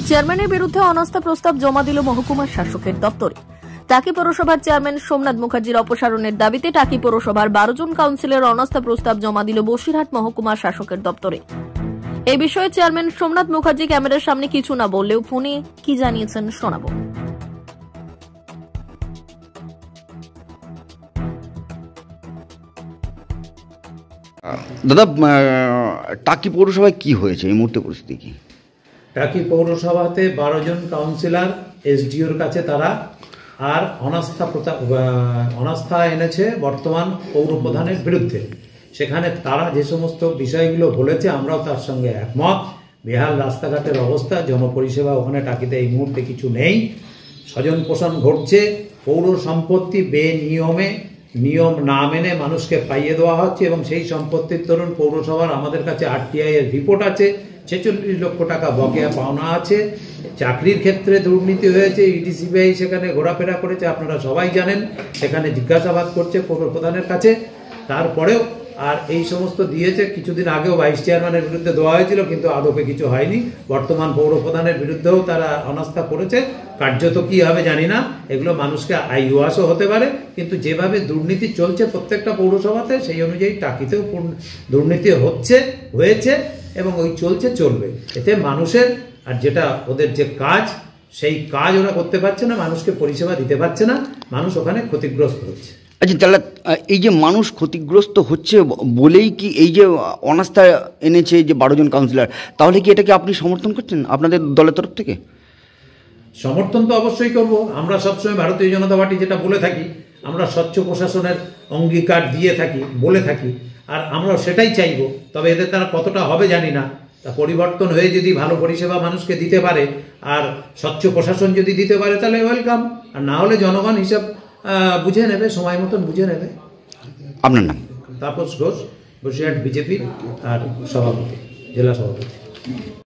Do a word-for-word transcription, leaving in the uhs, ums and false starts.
চেয়ারম্যানের বিরুদ্ধে অনাস্থা প্রস্তাব জমা দিল মহকুমার শাসকের দপ্তরে। টাকি পৌরসভার চেয়ারম্যান সোমনাথ মুখার্জির অপসারণের দাবিতে টাকি পৌরসভার বারো জন কাউন্সিলর অনাস্থা প্রস্তাব জমা দিল বসিরহাট মহকুমার শাসকের দপ্তরে। এই বিষয়ে চেয়ারম্যান সোমনাথ মুখার্জি ক্যামেরার সামনে কিছু না বললেও ফোনে কি জানিয়েছেন শোনাবো। দাদা, টাকি পৌরসভায় কি হয়েছে এই মুহূর্তে পরিস্থিতি কি? টাকি পৌরসভাতে বারো জন কাউন্সিলর এসডিওর কাছে তারা আর অনাস্থা অনাস্থা এনেছে বর্তমান পৌর প্রধানের বিরুদ্ধে। সেখানে তারা যে সমস্ত বিষয়গুলো বলেছে আমরাও তার সঙ্গে একমত। বেহাল রাস্তাঘাটের অবস্থা, জনপরিষেবা ওখানে টাকিতে এই মুহূর্তে কিছু নেই, স্বজন পোষণ ঘটছে, পৌর সম্পত্তি বেনিয়মে নিয়ম না মেনে মানুষকে পাইয়ে দেওয়া হচ্ছে এবং সেই সম্পত্তির তরুণ পৌরসভার আমাদের কাছে আরটিআই এর রিপোর্ট আছে, ছেচল্লিশ লক্ষ টাকা বকেয়া পাওনা আছে। চাকরির ক্ষেত্রে দুর্নীতি হয়েছে, ইডিসিবিআই সেখানে ঘোরাফেরা করেছে, আপনারা সবাই জানেন, সেখানে জিজ্ঞাসাবাদ করছে পৌর প্রধানের কাছে। তারপরেও আর এই সমস্ত দিয়েছে, কিছুদিন আগেও ভাইস চেয়ারম্যানের বিরুদ্ধে দেওয়া হয়েছিল কিন্তু আদপে কিছু হয়নি। বর্তমান পৌর প্রধানের বিরুদ্ধেও তারা অনাস্থা করেছে, কার্যত কি হবে জানি না, এগুলো মানুষকে আইওয়াসও হতে পারে। কিন্তু যেভাবে দুর্নীতি চলছে প্রত্যেকটা পৌরসভাতে, সেই অনুযায়ী টাকিতেও দুর্নীতি হচ্ছে, হয়েছে এবং ওই চলছে, চলবে। এতে মানুষের আর যেটা ওদের যে কাজ, সেই কাজ ওরা করতে পারছে না, মানুষকে পরিষেবা দিতে পারছে না, মানুষ ওখানে ক্ষতিগ্রস্ত হচ্ছে। আচ্ছা, তাহলে এই যে মানুষ ক্ষতিগ্রস্ত হচ্ছে বলেই কি এই যে অনাস্থা এনেছে যে বারো জন কাউন্সিলর, তাহলে কি এটাকে আপনি সমর্থন করছেন আপনাদের দলের তরফ থেকে? সমর্থন তো অবশ্যই করব। আমরা সবসময় ভারতীয় জনতা পার্টি যেটা বলে থাকি, আমরা স্বচ্ছ প্রশাসনের অঙ্গীকার দিয়ে থাকি, বলে থাকি, আর আমরা সেটাই চাইব। তবে এদের দ্বারা কতটা হবে জানি না। তা পরিবর্তন হয়ে যদি ভালো পরিষেবা মানুষকে দিতে পারে আর স্বচ্ছ প্রশাসন যদি দিতে পারে তাহলে ওয়েলকাম, আর না হলে জনগণ হিসাব বুঝে নেবে, সময় মতন বুঝে নেবে। আপনার নাম? তাপস ঘোষ, বসিরহাট বিজেপির আর সভাপতি, জেলা সভাপতি।